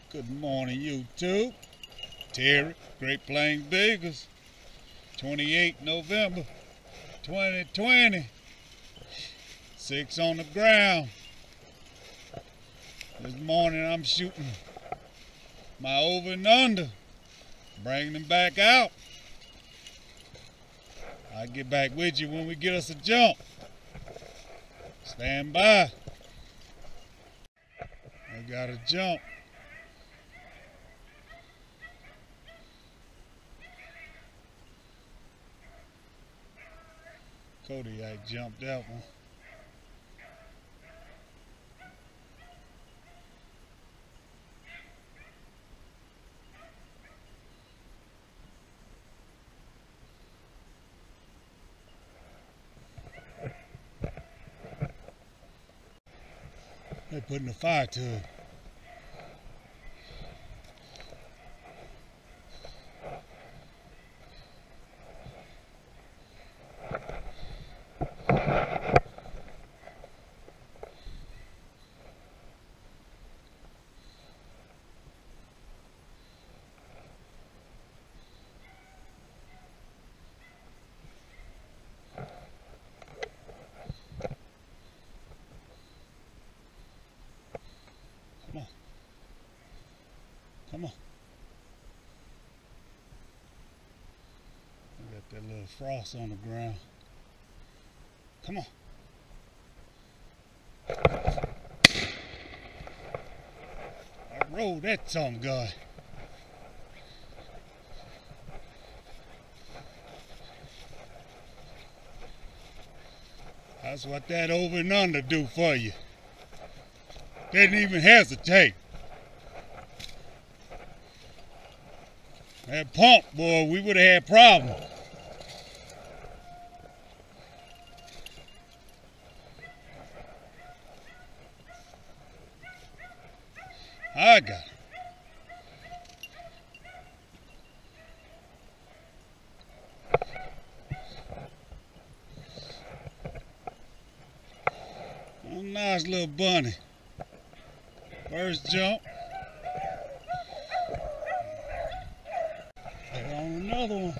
Good morning, YouTube. Terry, Great Plains Beagles, 28 November 2020. 6 on the ground. This morning I'm shooting my over and under, bringing them back out. I'll get back with you when we get us a jump. Stand by. I got a jump. Kodiak jumped that one. They're putting the fire to it. Come on. Come on. We got that little frost on the ground. Come on. I rolled that some guy. That's what that over and under do for you. Didn't even hesitate. That pump, boy, we would have had problems. I got it. Oh, nice little bunny. First jump. Put on another one.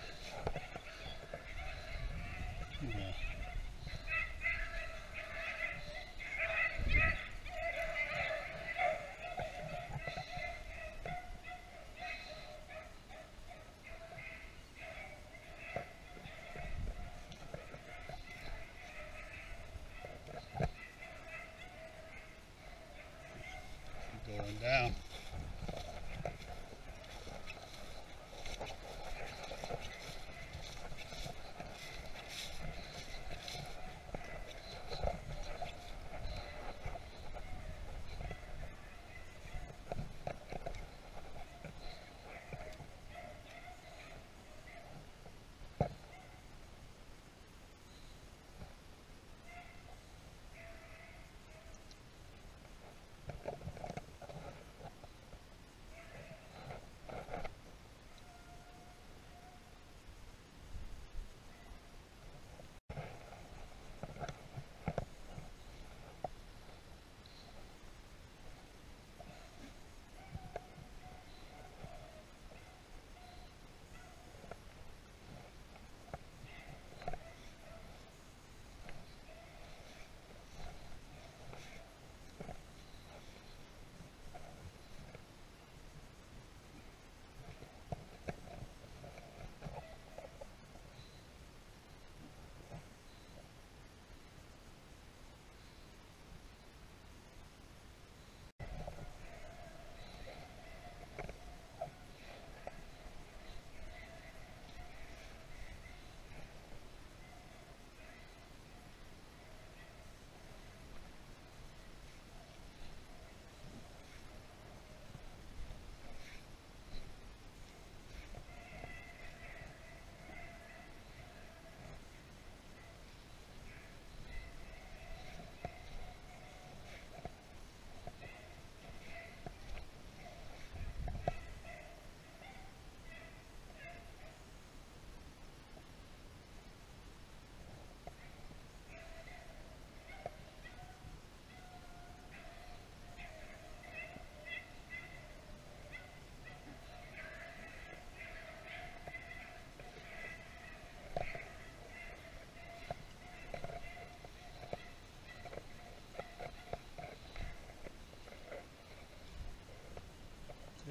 Yeah. Going down.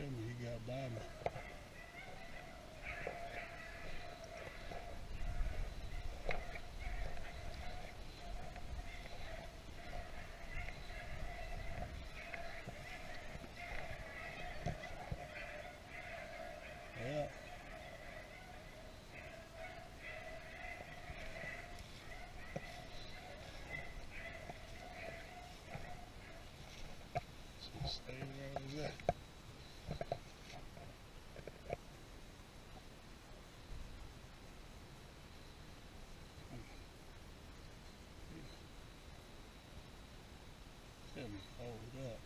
me he got by me. Yeah. Just stay where I was at. Let me hold up.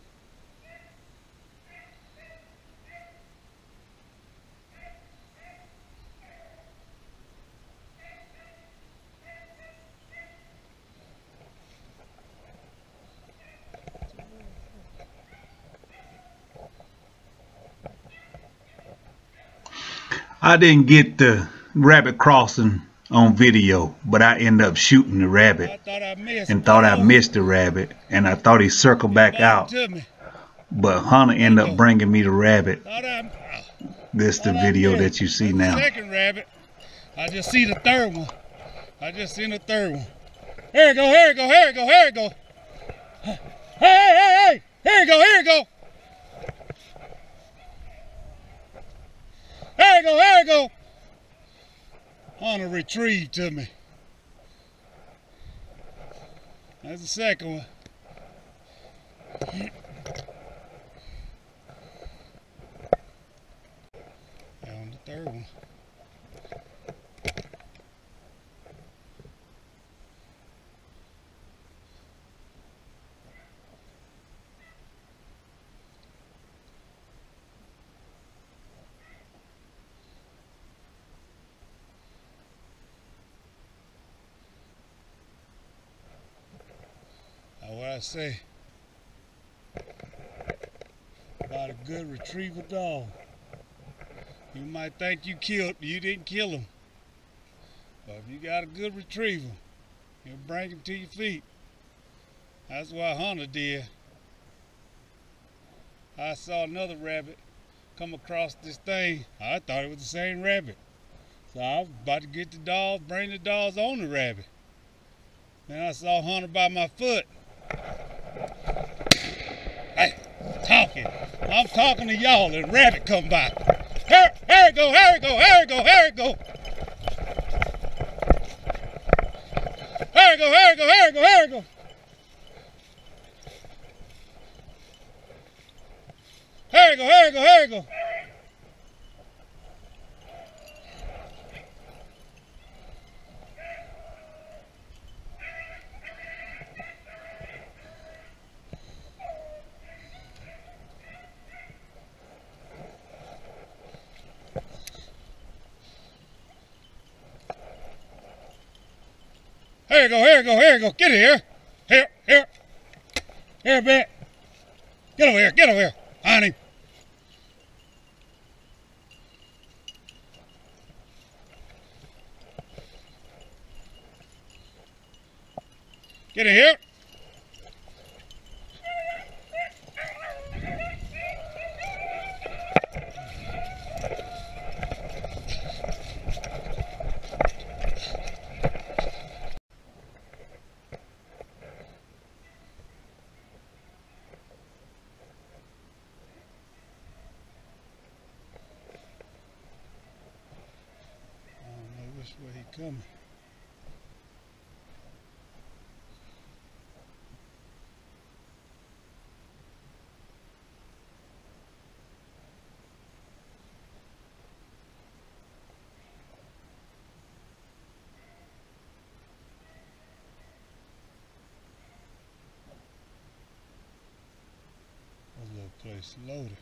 I didn't get the rabbit crossing on video, but I ended up shooting the rabbit I thought I missed. and thought I missed the rabbit, and I thought he circled back out. To me. But Hunter ended up bringing me the rabbit. This is the video that you see now. Second rabbit. I just see the third one. I just seen the third one. Here we go, here we go, here we go, here we go. Hey, hey, hey, hey! Here we go, here we go. Here we go, here we go. Hunter retrieved to me. That's the second one. And the third one. What I say about a good retriever dog. You might think you didn't kill him. But if you got a good retriever, he'll bring him to your feet. That's what Hunter did. I saw another rabbit come across this thing. I thought it was the same rabbit. So I was about to get the dogs, bring the dogs on the rabbit. Then I saw Hunter by my foot. Hey, I'm talking to y'all, and rabbit come by. Here we go, here we go, here we go, here we go. Here we go, here we go, here we go, here we go. Here we go, here we go, here we go. Here we go, here we go, here we go. Get here. Here, here. Here, Bet. Get over here, get over here. Honey. Get in here. Which way he coming? That little place loaded.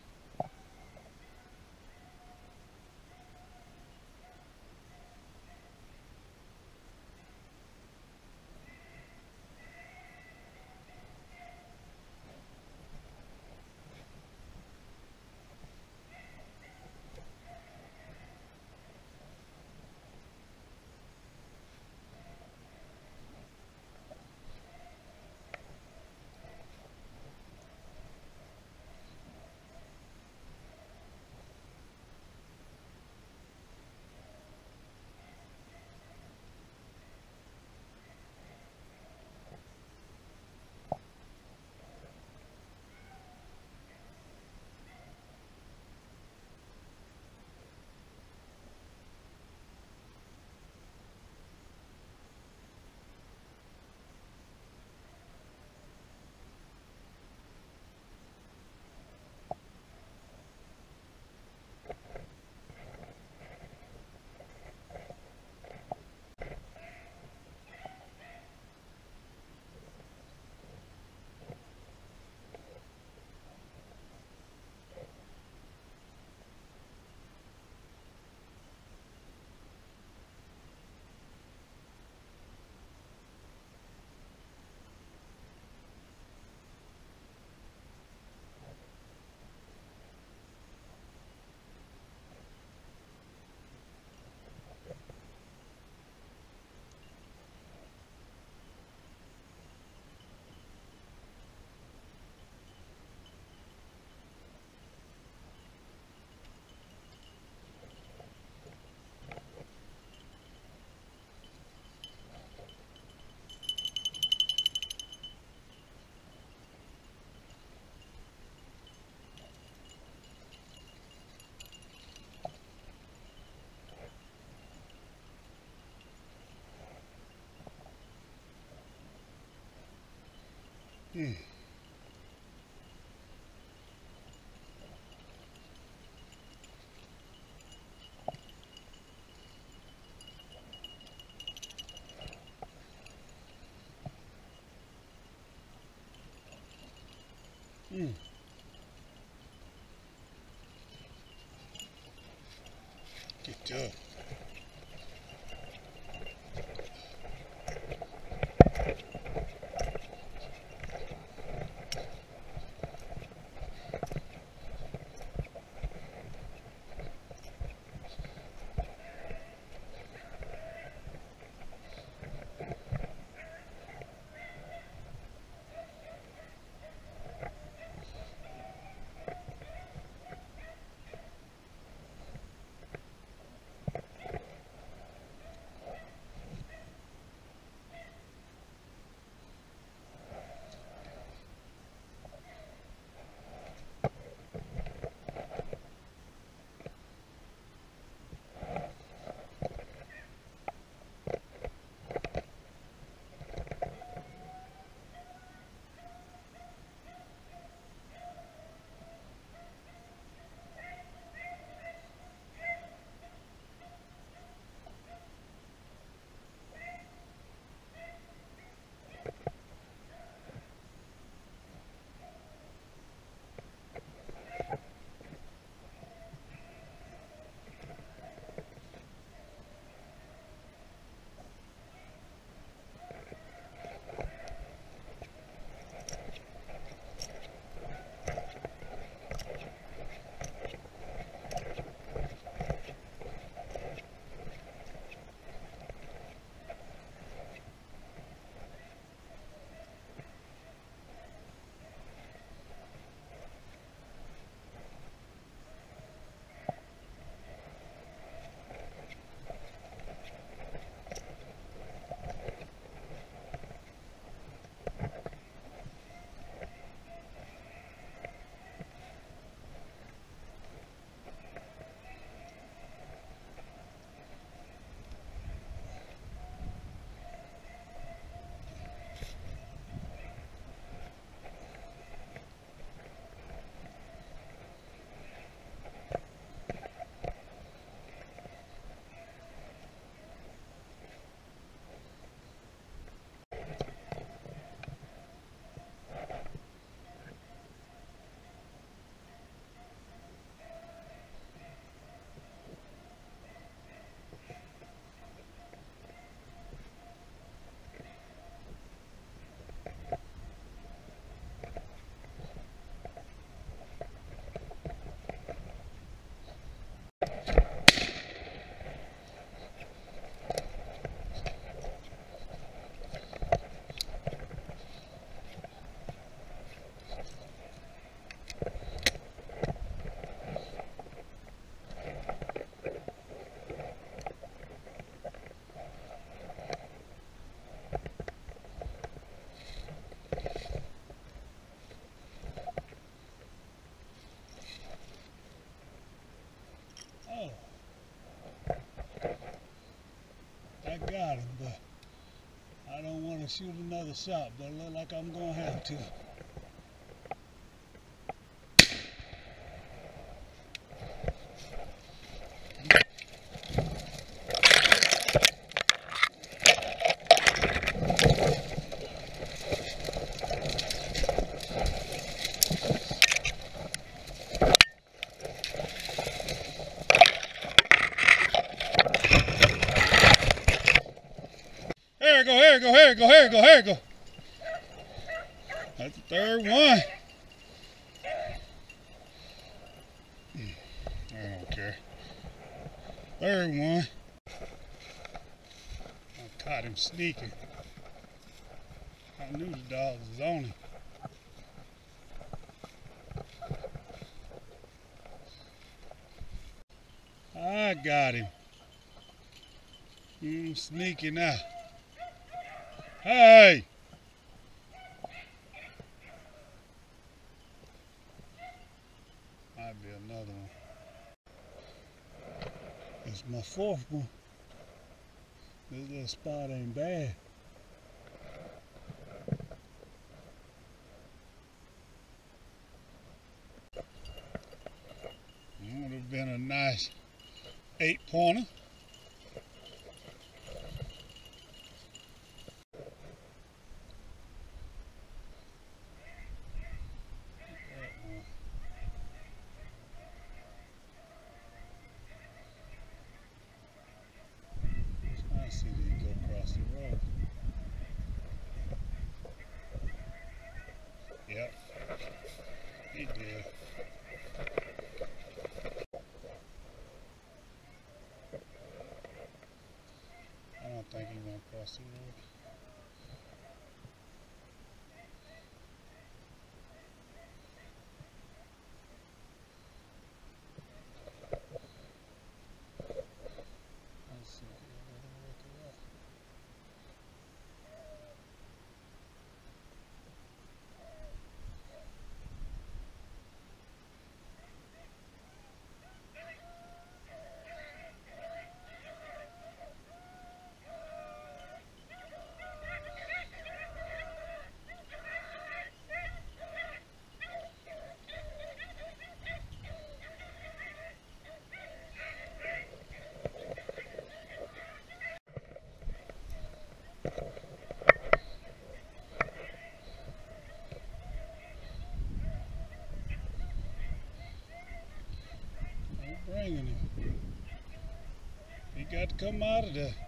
Mm. Mm. Get tough. Oh, I got him, but I don't want to shoot another shot, but it looks like I'm going to have to. Here we go, here we go, here we go, here we go, here we go. That's the third one. I don't care. Third one. I caught him sneaking. I knew the dogs was on him. I got him. Sneaking out. Hey! Might be another one. It's my fourth one. This little spot ain't bad. been a nice 8-pointer. I see that he go across the road. Yep, he did. I don't think he went across the road. Let's see. Bringing him. He got to come out of there.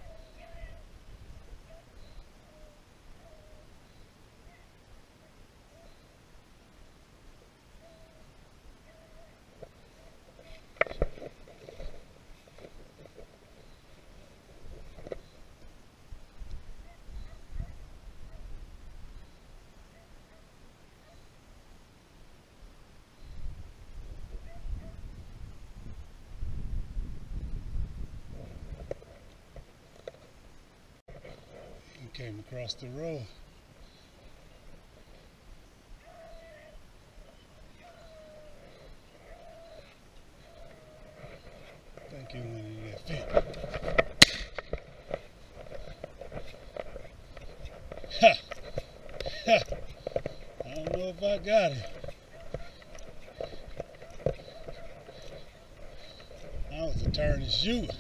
Came across the road. I think he went in that fit. Ha! Ha! I don't know if I got it. I was a turn and shoot.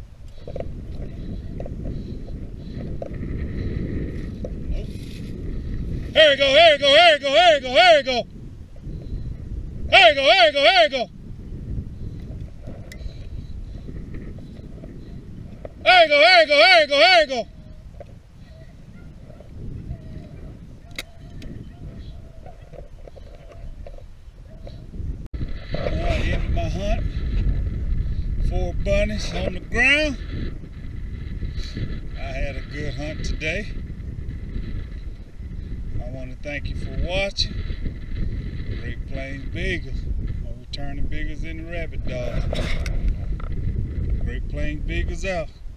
Here we go, here we go, here we go, here we go, here we go. Here we go, here we go, here we go. Here we go, here we go, here we go, here we go. Alright, ended my hunt. 4 bunnies on the ground. I had a good hunt today. I want to thank you for watching. Great Plains Beagles. I'm returning Beagles in the rabbit dog. Great Plains Beagles out.